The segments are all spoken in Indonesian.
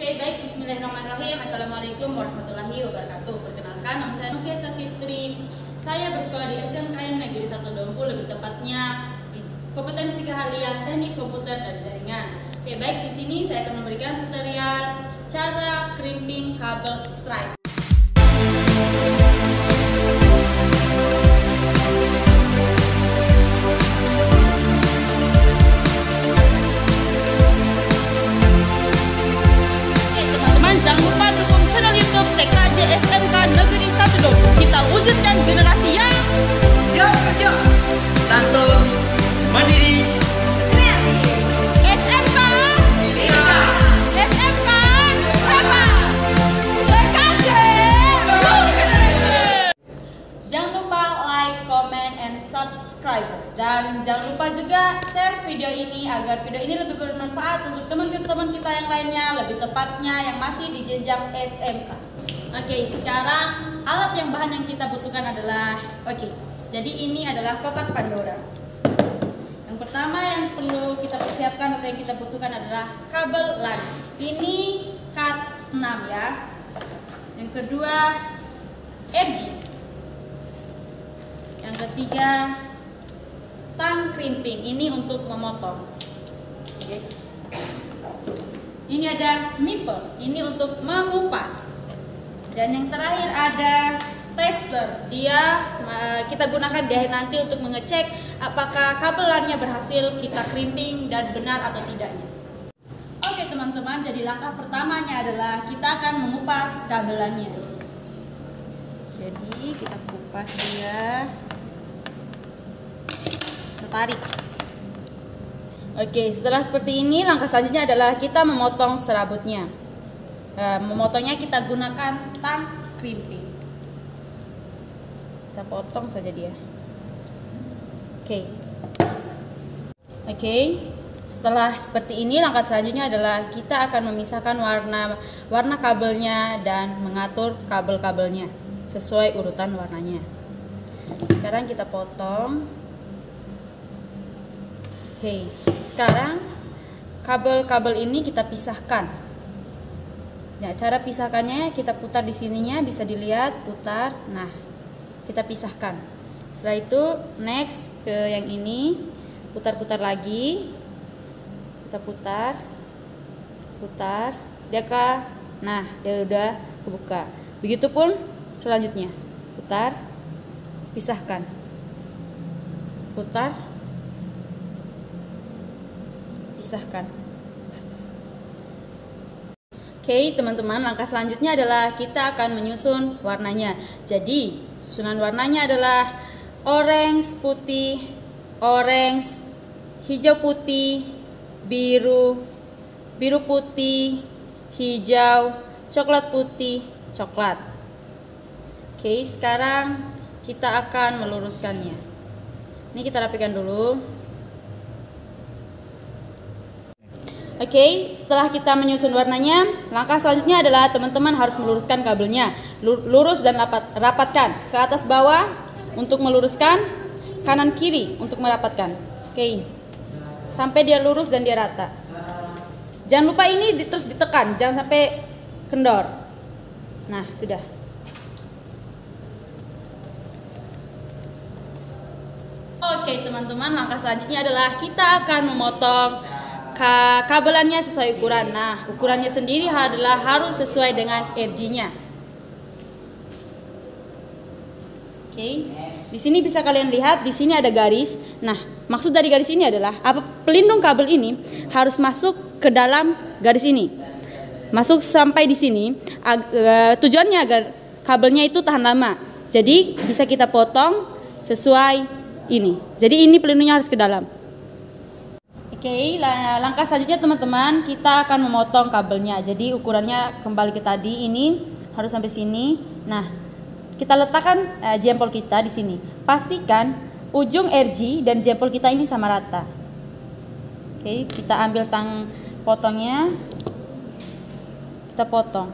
Oke, baik, bismillahirrahmanirrahim. Assalamualaikum warahmatullahi wabarakatuh. Perkenalkan, nama saya Noviasa Fitri. Saya bersekolah di SMKN Negeri 1 Dompu, lebih tepatnya di kompetensi keahlian teknik komputer dan jaringan. Oke, baik, di sini saya akan memberikan tutorial cara crimping kabel stripe. Jangan lupa dukung channel YouTube TKJ SMK Negeri 1 Dompu. Kita wujudkan generasi yang siap kerja, santun, mandiri, kreatif. SMK bisa, SMK sama, TKJ. Jangan lupa like, comment, and subscribe. Dan jangan lupa juga share video ini agar video ini lebih bermanfaat untuk teman-teman kita yang lainnya, lebih tepatnya yang masih di jenjang SMK. Oke, sekarang alat yang bahan yang kita butuhkan adalah jadi ini adalah kotak Pandora. Yang pertama yang perlu kita persiapkan atau yang kita butuhkan adalah kabel LAN. Ini cat 6 ya. Yang kedua RG. Yang ketiga tang crimping, ini untuk memotong. Yes. Ini ada nipple, ini untuk mengupas. Dan yang terakhir ada tester. Kita gunakan dia nanti untuk mengecek apakah kabel LAN-nya berhasil kita crimping dan benar atau tidaknya. Oke teman-teman, jadi langkah pertamanya adalah kita akan mengupas kabel LAN-nya. Jadi kita kupas dia. Tarik. Oke, setelah seperti ini langkah selanjutnya adalah kita memotong serabutnya. Memotongnya kita gunakan tang crimping. Kita potong saja dia. Oke, setelah seperti ini langkah selanjutnya adalah kita akan memisahkan warna kabelnya dan mengatur kabel-kabelnya sesuai urutan warnanya. Sekarang kita potong. Oke, sekarang kabel-kabel ini kita pisahkan. Ya, cara pisahkannya kita putar di sininya, bisa dilihat, putar. Nah, kita pisahkan. Setelah itu next ke yang ini, putar-putar lagi. Kita putar. Nah, dia udah kebuka. Begitupun selanjutnya. Putar, pisahkan. Putar, pisahkan. Oke teman-teman, langkah selanjutnya adalah kita akan menyusun warnanya. Jadi susunan warnanya adalah orange putih, orange, hijau putih, biru, biru putih, hijau, coklat putih, coklat. Oke, sekarang kita akan meluruskannya. Ini kita rapikan dulu. Oke, setelah kita menyusun warnanya, langkah selanjutnya adalah teman-teman harus meluruskan kabelnya. Lurus dan rapatkan ke atas bawah untuk meluruskan, kanan kiri untuk merapatkan. Oke, sampai dia lurus dan dia rata. Jangan lupa ini terus ditekan, jangan sampai kendor. Nah, sudah. Oke teman-teman, langkah selanjutnya adalah kita akan memotong kabelannya sesuai ukuran. Nah, ukurannya sendiri adalah harus sesuai dengan RG-nya. Oke. Di sini bisa kalian lihat, di sini ada garis. Nah, maksud dari garis ini adalah pelindung kabel ini harus masuk ke dalam garis ini. Masuk sampai di sini. Tujuannya agar kabelnya itu tahan lama. Jadi, bisa kita potong sesuai ini. Jadi, ini pelindungnya harus ke dalam. Oke, langkah selanjutnya teman-teman, kita akan memotong kabelnya. Jadi ukurannya kembali ke tadi, ini harus sampai sini. Nah, kita letakkan jempol kita di sini. Pastikan ujung RG dan jempol kita ini sama rata. Oke, kita ambil tang potongnya. Kita potong.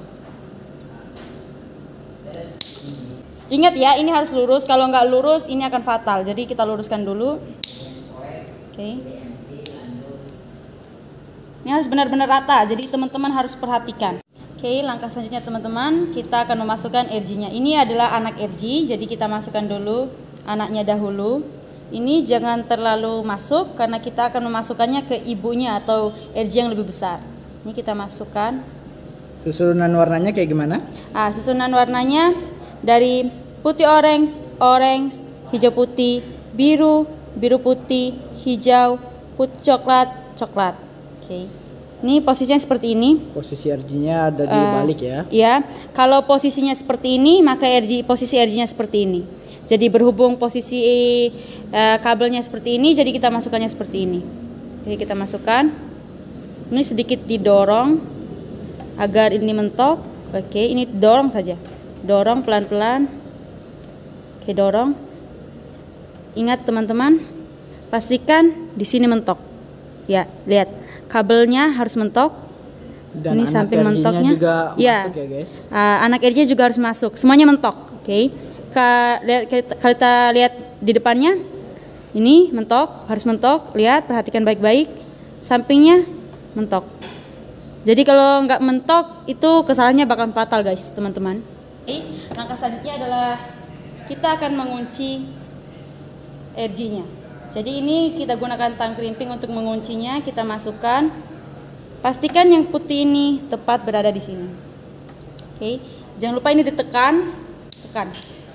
Ingat ya, ini harus lurus. Kalau nggak lurus, ini akan fatal. Jadi kita luruskan dulu. Oke. Ini harus benar-benar rata, jadi teman-teman harus perhatikan. Oke, langkah selanjutnya teman-teman, kita akan memasukkan RG-nya. Ini adalah anak RG, jadi kita masukkan dulu anaknya dahulu. Ini jangan terlalu masuk karena kita akan memasukkannya ke ibunya atau RG yang lebih besar. Ini kita masukkan. Susunan warnanya kayak gimana? Susunan warnanya dari putih orange, orange, hijau putih, biru, biru putih, hijau, putih coklat, coklat. Oke. Ini posisinya seperti ini. Posisi RG-nya ada di balik ya? Iya. Kalau posisinya seperti ini, maka posisi RG-nya seperti ini. Jadi berhubung posisi kabelnya seperti ini, jadi kita masukkannya seperti ini. Jadi kita masukkan. Ini sedikit didorong agar ini mentok. Oke, ini dorong saja. Dorong pelan-pelan. Oke, dorong. Ingat teman-teman, pastikan di sini mentok. Ya, lihat. Kabelnya harus mentok. Dan ini anak samping RG-nya mentoknya juga ya. Masuk ya guys. Anak RG juga harus masuk. Semuanya mentok. Oke. Kalau kita lihat di depannya, ini mentok, harus mentok. Lihat, perhatikan baik-baik. Sampingnya mentok. Jadi kalau nggak mentok, itu kesalahannya bakal fatal guys, teman-teman. Langkah selanjutnya adalah kita akan mengunci RG-nya. Jadi ini kita gunakan tang krimping untuk menguncinya. Kita masukkan. Pastikan yang putih ini tepat berada di sini. Oke, jangan lupa ini ditekan, tekan.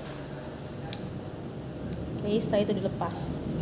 Oke, setelah itu dilepas.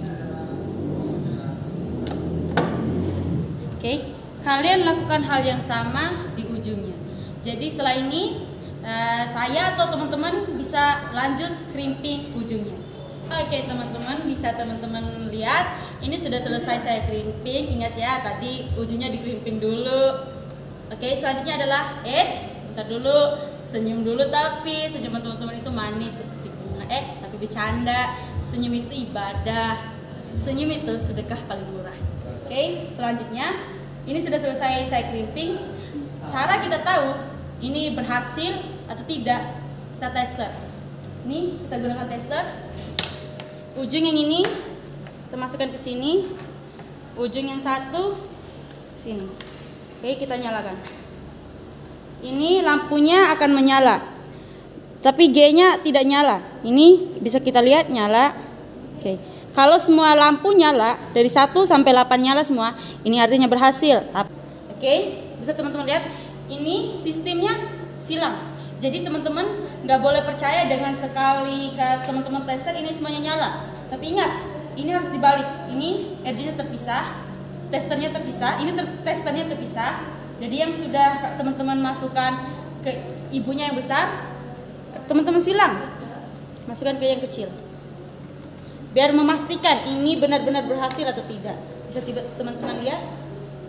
Oke, kalian lakukan hal yang sama di ujungnya. Jadi setelah ini saya atau teman-teman bisa lanjut krimping ujungnya. Oke teman-teman, bisa teman-teman lihat ini sudah selesai saya krimping. Ingat ya, tadi ujungnya dikrimping dulu. Oke, selanjutnya adalah bentar dulu, senyum dulu. Tapi senyuman teman-teman itu manis seperti bunga. Tapi bercanda. Senyum itu ibadah. Senyum itu sedekah paling murah. Oke, selanjutnya ini sudah selesai saya krimping. Cara kita tahu ini berhasil atau tidak, kita tester. Ini kita gunakan tester. Ujung yang ini kita masukkan ke sini, ujung yang satu sini. Oke, kita nyalakan. Ini lampunya akan menyala, tapi G-nya tidak nyala. Ini bisa kita lihat nyala. Oke, kalau semua lampu nyala dari 1 sampai 8 nyala semua, ini artinya berhasil. Oke, bisa teman-teman lihat. Ini sistemnya silang. Jadi teman-teman nggak boleh percaya dengan sekali teman-teman tester ini semuanya nyala. Tapi ingat, ini harus dibalik. Ini RG-nya terpisah, testernya terpisah, ini testernya terpisah. Jadi yang sudah teman-teman masukkan ke ibunya yang besar, teman-teman silang, masukkan ke yang kecil. Biar memastikan ini benar-benar berhasil atau tidak. Bisa teman-teman lihat.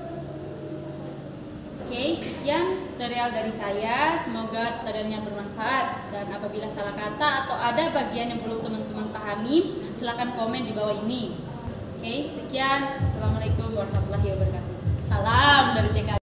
Oke, sekian tutorial dari saya. Semoga tutorialnya bermanfaat. Dan apabila salah kata atau ada bagian yang belum teman-teman pahami, silakan komen di bawah ini. Oke, sekian. Assalamualaikum warahmatullahi wabarakatuh. Salam dari TK.